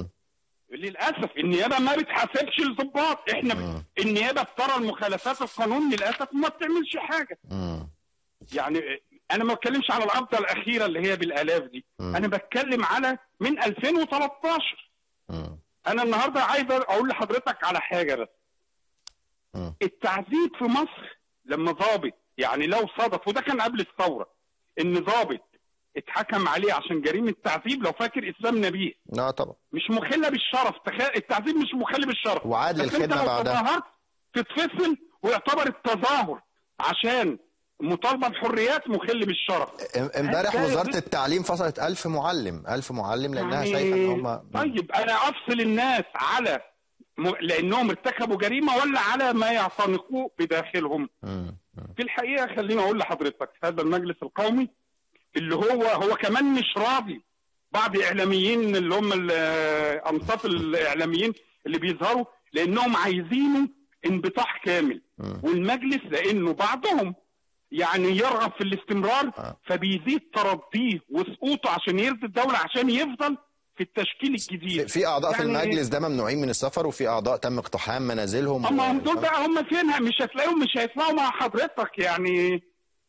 للاسف النيابه ما بتحاسبش الضباط. احنا النيابه بترى المخالفات القانون للاسف ما بتعملش حاجه. يعني انا ما بتكلمش على القبضه الاخيره اللي هي بالالاف دي، انا بتكلم على من 2013. انا النهارده عايز اقول لحضرتك على حاجه بس. التعذيب في مصر لما ضابط، يعني لو صادف، وده كان قبل الثوره، ان ضابط اتحكم عليه عشان جريمه تعذيب، لو فاكر اسلام نبيه. لا طبعا. مش مخله بالشرف، التعذيب مش مخل بالشرف. وعاد للخدمه بعدها. تظاهرت تتفصل، ويعتبر التظاهر عشان مطالبه بحريات مخل بالشرف. امبارح وزاره التعليم فصلت 1000 معلم لانها شايفه ان هم. طيب انا افصل الناس على لانهم ارتكبوا جريمه، ولا على ما يعتنقوه بداخلهم؟ في الحقيقه خليني اقول لحضرتك، هذا المجلس القومي اللي هو كمان مش راضي. بعض اعلاميين اللي هم انصاف الاعلاميين اللي بيظهروا، لانهم عايزينه انبطاح كامل. والمجلس لانه بعضهم يعني يرغب في الاستمرار، فبيزيد ترديه وسقوطه عشان يرضي الدوله، عشان يفضل في التشكيل الجديد. في اعضاء يعني في المجلس ده ممنوعين من السفر، وفي اعضاء تم اقتحام منازلهم. اما هم دول بقى هم فينها؟ مش هتلاقيهم، مش هيطلعوا مع حضرتك يعني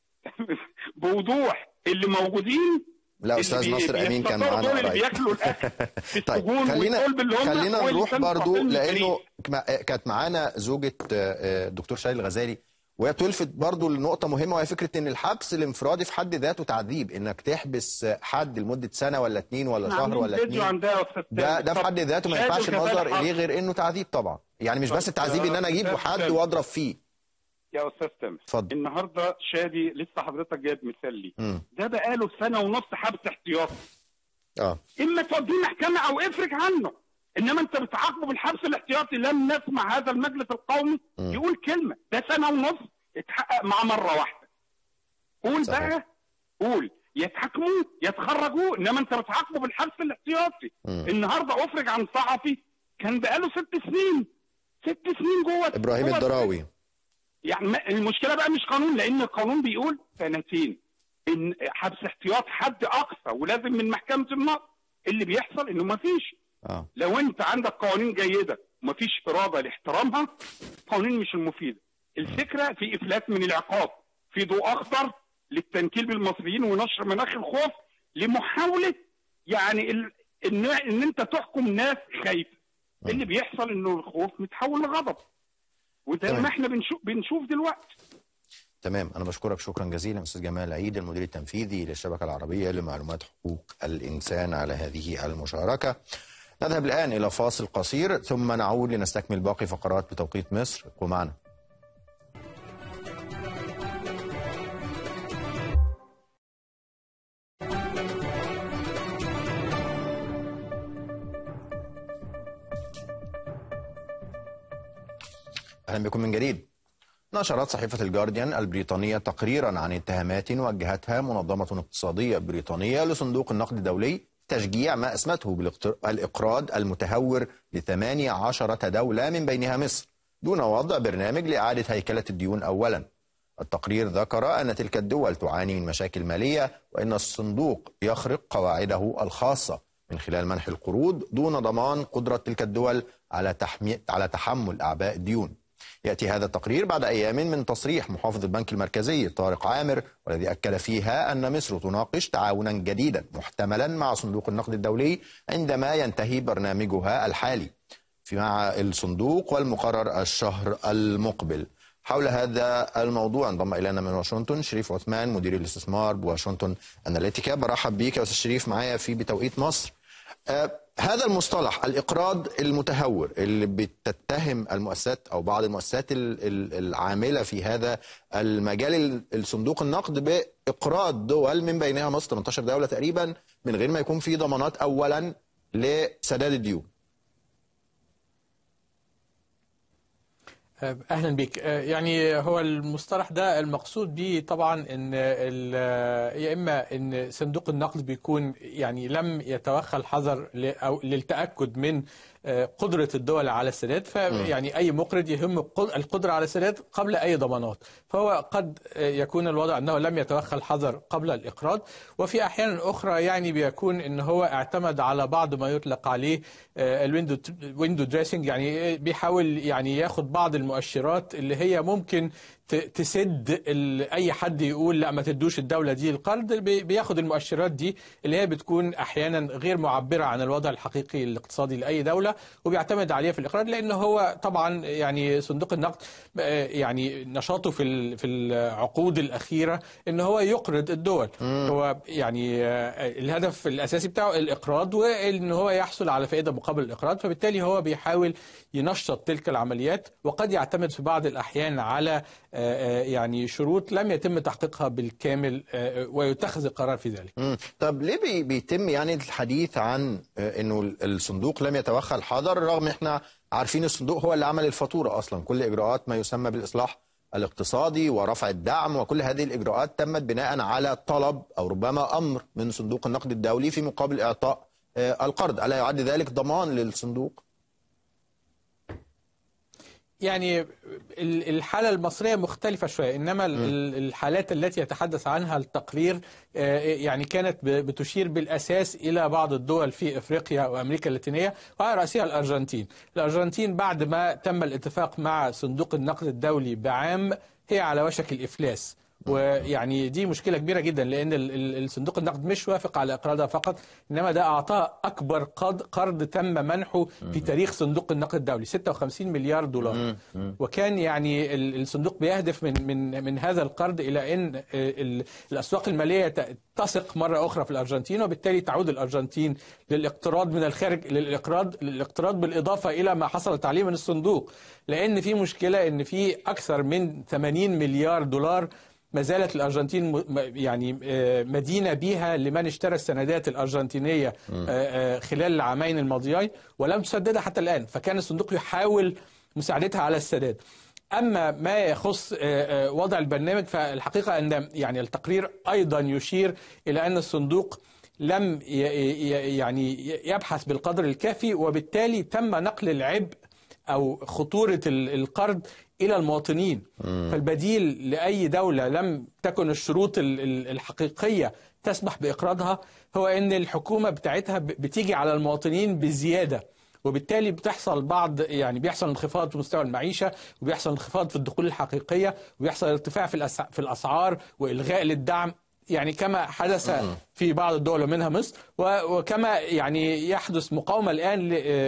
بوضوح. اللي موجودين لا استاذ ناصر امين كان معانا قريب. بياكلوا الاكل في السجون. خلينا نروح برضو، لانه كانت معانا زوجة الدكتور شادي الغزالي، وهي بتلفت برضو لنقطة مهمة، وهي فكرة ان الحبس الانفرادي في حد ذاته تعذيب. انك تحبس حد لمدة سنة ولا 2 ولا شهر ولا 2، ده في حد ذاته ما ينفعش النظر اليه غير انه تعذيب طبعا. يعني مش بس التعذيب ان انا اجيب حد واضرب فيه. يا استاذ تامر، النهارده شادي لسه حضرتك جايب مثال لي، ده بقاله 1.5 سنة حبس احتياطي. اما توديه محكمه او افرج عنه، انما انت بتعاقبه بالحبس الاحتياطي. لم نسمع هذا المجلس القومي يقول كلمه. ده 1.5 سنة اتحقق مع مره واحده. قول صحيح. بقى قول يتحكموا يتخرجوا، انما انت بتعاقبه بالحبس الاحتياطي. النهارده افرج عن صحفي كان بقاله 6 سنين 6 سنين جوه ابراهيم الدراوي. يعني المشكله بقى مش قانون، لان القانون بيقول 2 سنين ان حبس احتياط حد اقصى ولازم من محكمه النقض. اللي بيحصل انه ما فيش. لو انت عندك قوانين جيده وما فيش اراده لاحترامها، قوانين مش المفيده. الفكره في افلات من العقاب، في ضوء اخضر للتنكيل بالمصريين ونشر مناخ الخوف، لمحاوله يعني ان انت تحكم ناس خايفه. اللي بيحصل انه الخوف متحول لغضب، وده ما احنا بنشوف دلوقتي. تمام. انا بشكرك شكرا جزيلا استاذ جمال عيد، المدير التنفيذي للشبكه العربيه لمعلومات حقوق الانسان، على هذه المشاركه. نذهب الان الى فاصل قصير ثم نعود لنستكمل باقي فقرات بتوقيت مصر. ابقوا معنا. اهلا بكم من جديد. نشرت صحيفة الجارديان البريطانية تقريرا عن اتهامات وجهتها منظمة اقتصادية بريطانية لصندوق النقد الدولي تشجيع ما اسمته بالإقراض المتهور ل18 دولة من بينها مصر دون وضع برنامج لإعادة هيكلة الديون أولا. التقرير ذكر أن تلك الدول تعاني من مشاكل مالية، وأن الصندوق يخرق قواعده الخاصة من خلال منح القروض دون ضمان قدرة تلك الدول على تحمل أعباء الديون. يأتي هذا التقرير بعد أيام من تصريح محافظ البنك المركزي طارق عامر، والذي أكد فيها أن مصر تناقش تعاونا جديدا محتملا مع صندوق النقد الدولي عندما ينتهي برنامجها الحالي مع الصندوق والمقرر الشهر المقبل. حول هذا الموضوع انضم إلينا من واشنطن شريف عثمان مدير الاستثمار بواشنطن أناليتيكا. برحب بيك يا أستاذ شريف معايا في بتوقيت مصر. هذا المصطلح الإقراض المتهور اللي بتتهم المؤسسات أو بعض المؤسسات العاملة في هذا المجال الصندوق النقد بإقراض دول من بينها مصر 18 دولة تقريبا من غير ما يكون في ضمانات أولا لسداد الديون. اهلا بك. يعني هو المصطلح ده المقصود به طبعا ان يا اما ان صندوق النقد بيكون يعني لم يتوخى الحذر او للتاكد من قدرة الدول على السداد، فيعني أي مقرض يهم القدرة على السداد قبل أي ضمانات، فهو قد يكون الوضع أنه لم يتوخى الحذر قبل الإقراض، وفي أحيان أخرى يعني بيكون أنه هو اعتمد على بعض ما يطلق عليه الويندو دريسنج، يعني بيحاول يعني ياخد بعض المؤشرات اللي هي ممكن تسد اي حد يقول لا ما تدوش الدوله دي القرض، بياخد المؤشرات دي اللي هي بتكون احيانا غير معبره عن الوضع الحقيقي الاقتصادي لاي دوله، وبيعتمد عليها في الاقراض، لانه هو طبعا يعني صندوق النقد يعني نشاطه في العقود الاخيره ان هو يقرض الدول. هو يعني الهدف الاساسي بتاعه الاقراض، وان هو يحصل على فائده مقابل الاقراض، فبالتالي هو بيحاول ينشط تلك العمليات، وقد يعتمد في بعض الاحيان على يعني شروط لم يتم تحقيقها بالكامل ويتخذ القرار في ذلك. طب ليه بيتم يعني الحديث عن انه الصندوق لم يتوخى الحذر، رغم احنا عارفين الصندوق هو اللي عمل الفاتوره اصلا، كل اجراءات ما يسمى بالاصلاح الاقتصادي ورفع الدعم وكل هذه الاجراءات تمت بناء على طلب او ربما امر من صندوق النقد الدولي في مقابل اعطاء القرض، الا يعد ذلك ضمان للصندوق؟ يعني الحالة المصرية مختلفة شوية، إنما الحالات التي يتحدث عنها التقرير يعني كانت بتشير بالأساس إلى بعض الدول في إفريقيا وأمريكا اللاتينية، وعلى رأسها الأرجنتين. الأرجنتين بعد ما تم الاتفاق مع صندوق النقد الدولي بعام هي على وشك الإفلاس، ويعني دي مشكلة كبيرة جدا، لأن الصندوق النقد مش وافق على إقراضها فقط، إنما ده أعطاه أكبر قرض تم منحه في تاريخ صندوق النقد الدولي 56 مليار دولار. وكان يعني الصندوق بيهدف من هذا القرض إلى أن الأسواق المالية تثق مرة أخرى في الأرجنتين، وبالتالي تعود الأرجنتين للاقتراض من الخارج للاقتراض بالإضافة إلى ما حصلت عليه من الصندوق، لأن في مشكلة أن في أكثر من 80 مليار دولار ما زالت الأرجنتين يعني مدينة بيها لمن اشترى السندات الأرجنتينية خلال العامين الماضيين ولم تسددها حتى الآن، فكان الصندوق يحاول مساعدتها على السداد. أما ما يخص وضع البرنامج فالحقيقة أن يعني التقرير أيضا يشير إلى أن الصندوق لم يعني يبحث بالقدر الكافي، وبالتالي تم نقل العبء أو خطورة القرض إلى المواطنين. فالبديل لأي دولة لم تكن الشروط الحقيقية تسمح بإقراضها هو أن الحكومة بتاعتها بتيجي على المواطنين بزيادة، وبالتالي بيحصل انخفاض في مستوى المعيشة، وبيحصل انخفاض في الدخول الحقيقية، وبيحصل ارتفاع في الأسعار وإلغاء للدعم، يعني كما حدث في بعض الدول ومنها مصر، وكما يعني يحدث مقاومة الآن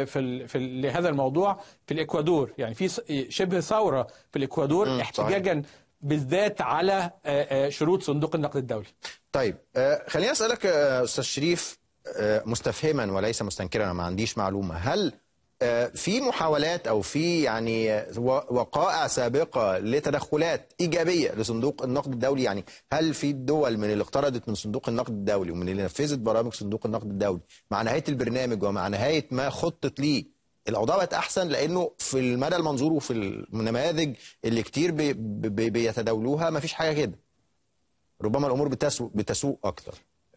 لهذا الموضوع في الإكوادور، يعني في شبه ثورة في الإكوادور احتجاجا بالذات على شروط صندوق النقد الدولي. طيب خليني أسألك أستاذ شريف مستفهما وليس مستنكرا، أنا ما عنديش معلومة، هل في محاولات أو في يعني وقائع سابقة لتدخلات إيجابية لصندوق النقد الدولي؟ يعني هل في دول من اللي اقترضت من صندوق النقد الدولي ومن اللي نفذت برامج صندوق النقد الدولي مع نهاية البرنامج ومع نهاية ما خطط ليه الأوضاع بقت أحسن؟ لأنه في المدى المنظور وفي النماذج اللي كتير بيتداولوها ما فيش حاجة كده، ربما الأمور بتسوء أكتر.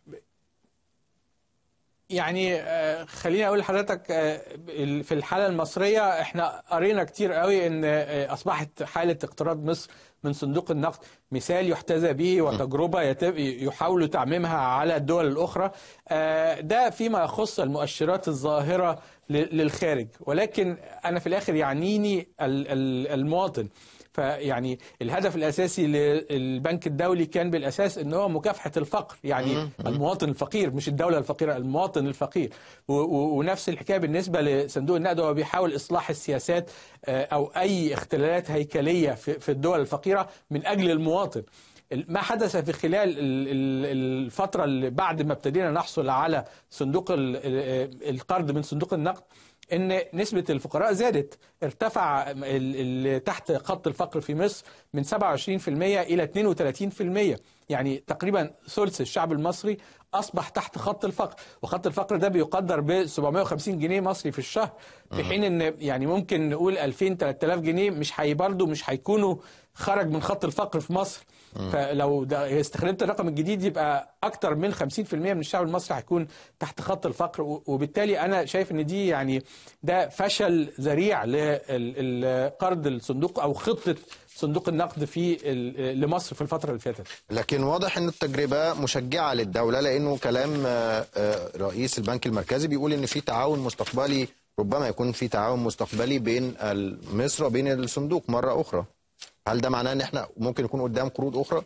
يعني خليني اقول لحضرتك في الحاله المصريه احنا قرينا كتير قوي ان اصبحت حاله اقتراض مصر من صندوق النقد مثال يحتذى به وتجربة يحاولوا تعميمها على الدول الأخرى. ده فيما يخص المؤشرات الظاهرة للخارج، ولكن أنا في الآخر يعنيني المواطن. فيعني الهدف الأساسي للبنك الدولي كان بالأساس أنه هو مكافحة الفقر، يعني المواطن الفقير، مش الدولة الفقيرة، المواطن الفقير. ونفس الحكاية بالنسبة لصندوق النقد، هو بيحاول إصلاح السياسات أو أي اختلالات هيكلية في الدول الفقيرة من أجل المواطن. ما حدث في خلال الفترة اللي بعد ما ابتدينا نحصل على صندوق القرض من صندوق النقد، ان نسبة الفقراء زادت، ارتفع تحت خط الفقر في مصر من 27% إلى 32%، يعني تقريبا ثلث الشعب المصري أصبح تحت خط الفقر، وخط الفقر ده بيقدر ب 750 جنيه مصري في الشهر، في حين ان يعني ممكن نقول 2000-3000 جنيه مش هيكونوا خرج من خط الفقر في مصر. فلو استخدمت الرقم الجديد يبقى أكتر من 50% من الشعب المصري هيكون تحت خط الفقر. وبالتالي أنا شايف إن دي يعني ده فشل ذريع لقرض الصندوق أو خطة صندوق النقد لمصر في الفترة اللي فاتت. لكن واضح أن التجربة مشجعة للدولة، لأنه كلام رئيس البنك المركزي بيقول إن في تعاون مستقبلي، ربما يكون في تعاون مستقبلي بين مصر وبين الصندوق مرة أخرى. هل ده معناه ان احنا ممكن يكون قدام قروض اخرى؟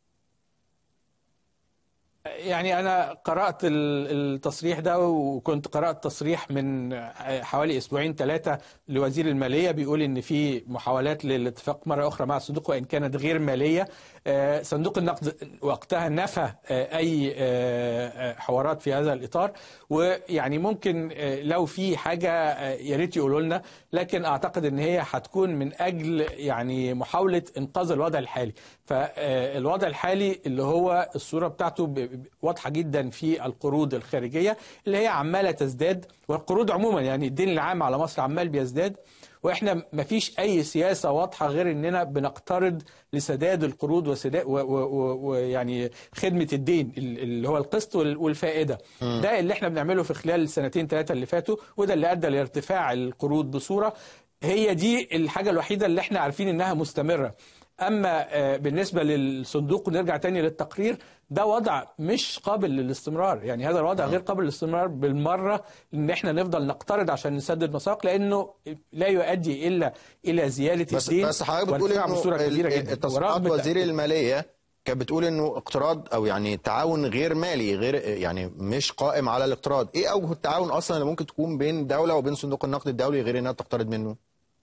يعني انا قرأت التصريح ده، وكنت قرأت تصريح من حوالي اسبوعين 3 لوزير المالية بيقول ان في محاولات للاتفاق مرة اخرى مع الصندوق وان كانت غير مالية. صندوق النقد وقتها نفى اي حوارات في هذا الاطار، ويعني ممكن لو في حاجة يا ريت يقولوا لنا، لكن اعتقد ان هي هتكون من اجل يعني محاولة انقاذ الوضع الحالي. فالوضع الحالي اللي هو الصورة بتاعته واضحة جدا في القروض الخارجية اللي هي عمالة تزداد، والقروض عموما يعني الدين العام على مصر عمال بيزداد، واحنا ما فيش اي سياسة واضحة غير اننا بنقترض لسداد القروض ويعني خدمة الدين اللي هو القسط والفائدة. ده اللي احنا بنعمله في خلال 2-3 اللي فاتوا، وده اللي ادى لارتفاع القروض بصورة هي دي الحاجة الوحيدة اللي احنا عارفين انها مستمرة. أما بالنسبة للصندوق ونرجع تاني للتقرير، ده وضع مش قابل للاستمرار، يعني هذا الوضع غير قابل للاستمرار بالمرة، إن إحنا نفضل نقترض عشان نسدد مساق، لأنه لا يؤدي إلا إلى زيادة الدين. بس حضرتك بتقول إنه تصريحات وزير المالية كانت بتقول إنه اقتراض أو يعني تعاون غير مالي، غير يعني مش قائم على الاقتراض. إيه أوجه التعاون أصلا اللي ممكن تكون بين دولة وبين صندوق النقد الدولي غير إنها تقترض منه؟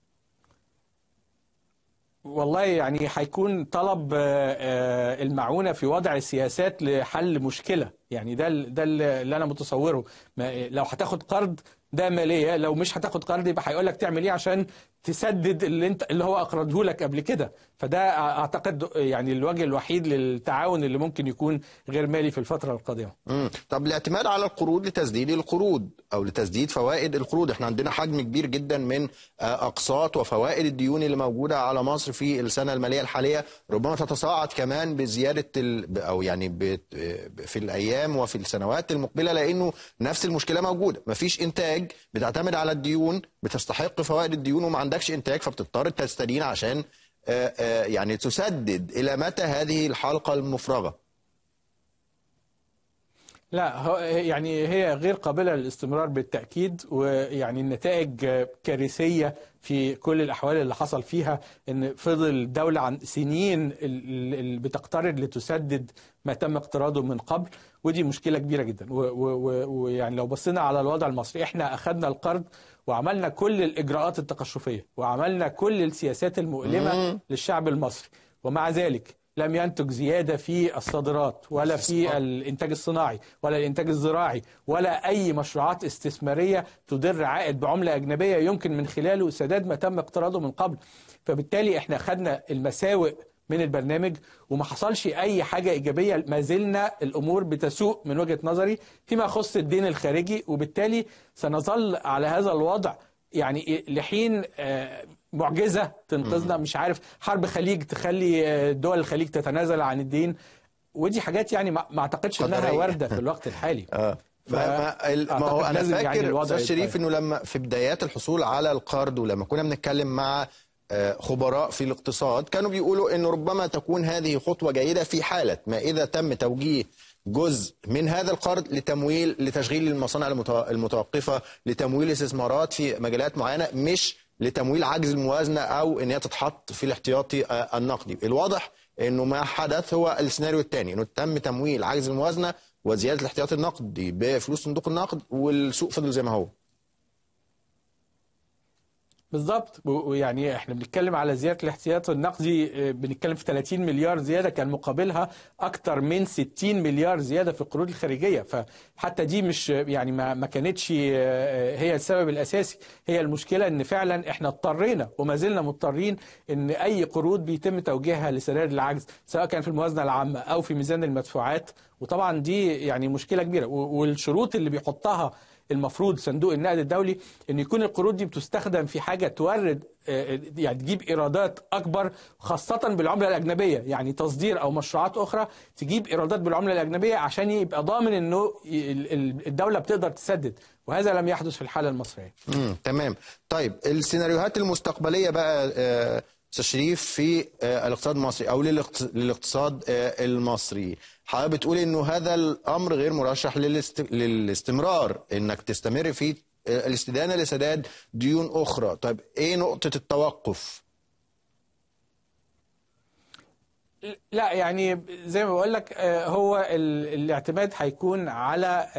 والله يعني هيكون طلب المعونة في وضع سياسات لحل مشكلة، يعني ده اللي أنا متصوره. لو هتاخد قرض ده مالية، لو مش هتاخد قرض يبقى هيقول لك تعمل ايه عشان تسدد اللي هو اقرضه لك قبل كده. فده اعتقد يعني الوجه الوحيد للتعاون اللي ممكن يكون غير مالي في الفترة القادمة. طب الاعتماد على القروض لتسديد القروض او لتسديد فوائد القروض، احنا عندنا حجم كبير جدا من اقساط وفوائد الديون اللي موجودة على مصر في السنة المالية الحالية، ربما تتصاعد كمان بزيادة او يعني في الايام وفي السنوات المقبلة، لانه نفس المشكلة موجودة، مفيش انتاج، بتعتمد على الديون، بتستحق فوائد الديون وما عندكش انتاج، فبتضطر تستدين عشان يعني تسدد. إلى متى هذه الحلقة المفرغة؟ لا يعني هي غير قابلة للاستمرار بالتأكيد، ويعني النتائج كارثية في كل الأحوال اللي حصل فيها، إن فضل الدولة عن سنين بتقترض لتسدد ما تم اقتراضه من قبل، ودي مشكلة كبيرة جدا. ويعني لو بصينا على الوضع المصري، احنا أخذنا القرض وعملنا كل الإجراءات التقشفية وعملنا كل السياسات المؤلمة للشعب المصري، ومع ذلك لم ينتج زيادة في الصادرات ولا في الإنتاج الصناعي ولا الإنتاج الزراعي ولا أي مشروعات استثمارية تدر عائد بعملة أجنبية يمكن من خلاله سداد ما تم اقتراضه من قبل. فبالتالي احنا خدنا المساوئ من البرنامج وما حصلش أي حاجة إيجابية، ما زلنا الأمور بتسوء من وجهة نظري فيما يخص الدين الخارجي، وبالتالي سنظل على هذا الوضع يعني لحين معجزة تنقذنا. مش عارف، حرب خليج تخلي دول الخليج تتنازل عن الدين، ودي حاجات يعني ما اعتقدش انها واردة في الوقت الحالي. ما هو انا فاكر يعني استاذ شريف انه لما في بدايات الحصول على القرض ولما كنا بنتكلم مع خبراء في الاقتصاد كانوا بيقولوا أنه ربما تكون هذه خطوة جيدة في حالة ما إذا تم توجيه جزء من هذا القرض لتشغيل المصانع المتوقفة، لتمويل استثمارات في مجالات معينة، مش لتمويل عجز الموازنة أو أن هي تتحط في الاحتياطي النقدي. الواضح أنه ما حدث هو السيناريو الثاني، أنه تم تمويل عجز الموازنة وزيادة الاحتياطي النقدي بفلوس صندوق النقد، والسوق فضل زي ما هو. بالظبط. ويعني احنا بنتكلم على زياده الاحتياطي النقدي، بنتكلم في 30 مليار زياده، كان مقابلها اكتر من 60 مليار زياده في القروض الخارجيه، فحتى دي مش يعني ما كانتش هي السبب الاساسي. هي المشكله ان فعلا احنا اضطرينا وما زلنا مضطرين ان اي قروض بيتم توجيهها لسداد العجز، سواء كان في الموازنه العامه او في ميزان المدفوعات، وطبعا دي يعني مشكله كبيره. والشروط اللي بيحطها المفروض صندوق النقد الدولي ان يكون القروض دي بتستخدم في حاجه تورد، يعني تجيب ايرادات اكبر، خاصه بالعمله الاجنبيه، يعني تصدير او مشروعات اخرى تجيب ايرادات بالعمله الاجنبيه عشان يبقى ضامن انه الدوله بتقدر تسدد، وهذا لم يحدث في الحاله المصريه. تمام. طيب السيناريوهات المستقبليه بقى استاذ شريف في الاقتصاد المصري او للاقتصاد المصري، حضرتك بتقول انه هذا الامر غير مرشح للاستمرار، انك تستمر في الاستدانه لسداد ديون اخرى. طيب ايه نقطه التوقف؟ لا يعني زي ما بقول لك، هو الاعتماد هيكون على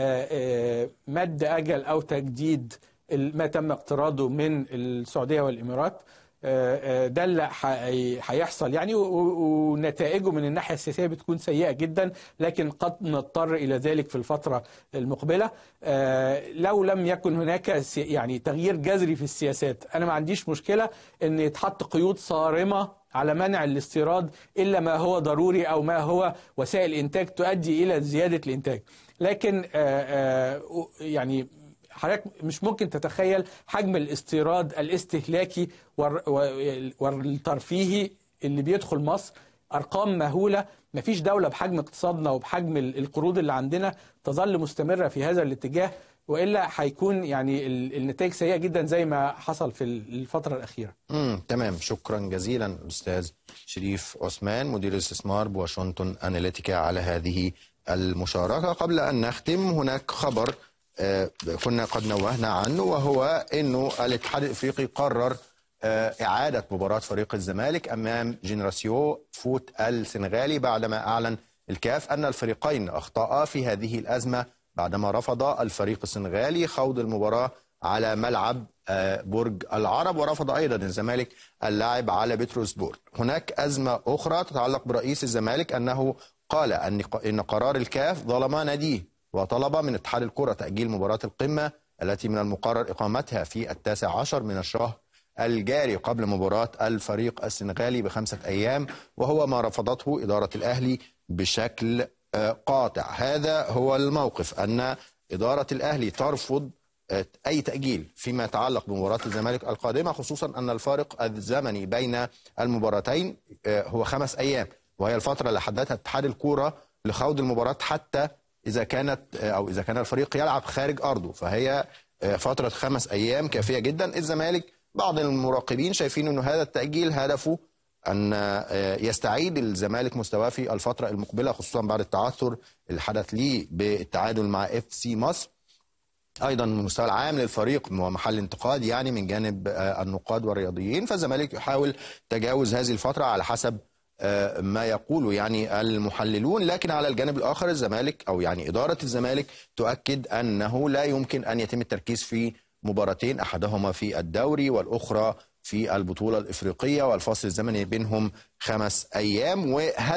مد اجل او تجديد ما تم اقتراضه من السعوديه والامارات. ده اللي هيحصل يعني، ونتائجه من الناحيه السياسيه بتكون سيئه جدا، لكن قد نضطر الى ذلك في الفتره المقبله لو لم يكن هناك يعني تغيير جذري في السياسات. انا ما عنديش مشكله ان يتحط قيود صارمه على منع الاستيراد الا ما هو ضروري او ما هو وسائل انتاج تؤدي الى زياده الانتاج، لكن يعني حضرتك مش ممكن تتخيل حجم الاستيراد الاستهلاكي والترفيهي اللي بيدخل مصر، أرقام مهولة. مفيش دولة بحجم اقتصادنا وبحجم القروض اللي عندنا تظل مستمرة في هذا الاتجاه، وإلا هيكون يعني النتائج سيئة جدا زي ما حصل في الفترة الأخيرة. تمام. شكرا جزيلا أستاذ شريف عثمان، مدير الاستثمار بواشنطن أناليتيكا، على هذه المشاركة. قبل أن نختم، هناك خبر كنا قد نوهنا عنه، وهو أنه الاتحاد الإفريقي قرر إعادة مباراة فريق الزمالك أمام جينيراسيو فوت السنغالي، بعدما أعلن الكاف أن الفريقين أخطأ في هذه الأزمة بعدما رفض الفريق السنغالي خوض المباراة على ملعب برج العرب، ورفض أيضا الزمالك اللعب على بتروسبورغ. هناك أزمة أخرى تتعلق برئيس الزمالك، أنه قال أن قرار الكاف ظلم ناديه، وطلب من اتحاد الكرة تأجيل مباراة القمة التي من المقرر إقامتها في 19 من الشهر الجاري قبل مباراة الفريق السنغالي ب5 أيام، وهو ما رفضته إدارة الأهلي بشكل قاطع. هذا هو الموقف، أن إدارة الأهلي ترفض أي تأجيل فيما يتعلق بمباراة الزمالك القادمة، خصوصا أن الفارق الزمني بين المباراتين هو 5 أيام، وهي الفترة اللي حددها اتحاد الكرة لخوض المباراة، حتى إذا كان الفريق يلعب خارج أرضه، فهي فترة 5 أيام كافية جدا. الزمالك بعض المراقبين شايفين أنه هذا التأجيل هدفه أن يستعيد الزمالك مستواه في الفترة المقبلة، خصوصا بعد التعثر اللي حدث ليه بالتعادل مع FC مصر. أيضا المستوى العام للفريق هو محل انتقاد يعني من جانب النقاد والرياضيين، فالزمالك يحاول تجاوز هذه الفترة على حسب ما يقول يعني المحللون. لكن على الجانب الآخر الزمالك أو يعني إدارة الزمالك تؤكد أنه لا يمكن أن يتم التركيز في مباراتين، أحدهما في الدوري والأخرى في البطولة الإفريقية، والفاصل الزمني بينهم 5 أيام.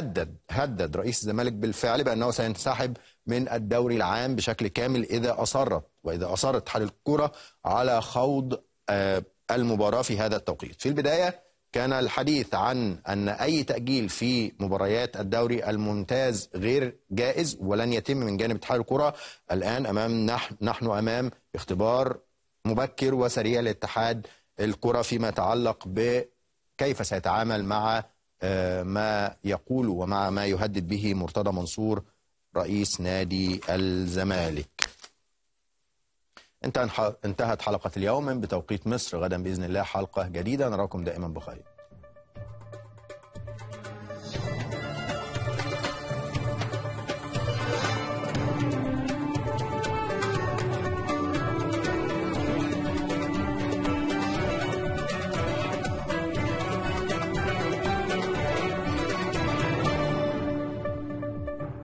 وهدد رئيس الزمالك بالفعل بأنه سينسحب من الدوري العام بشكل كامل إذا أصر اتحاد الكرة على خوض المباراة في هذا التوقيت. في البداية كان الحديث عن أن أي تأجيل في مباريات الدوري الممتاز غير جائز ولن يتم من جانب اتحاد الكرة. الآن نحن أمام اختبار مبكر وسريع لاتحاد الكرة فيما يتعلق بكيف سيتعامل مع ما يقول ومع ما يهدد به مرتضى منصور رئيس نادي الزمالك. انتهت حلقة اليوم بتوقيت مصر. غدا بإذن الله حلقة جديدة، نراكم دائما بخير.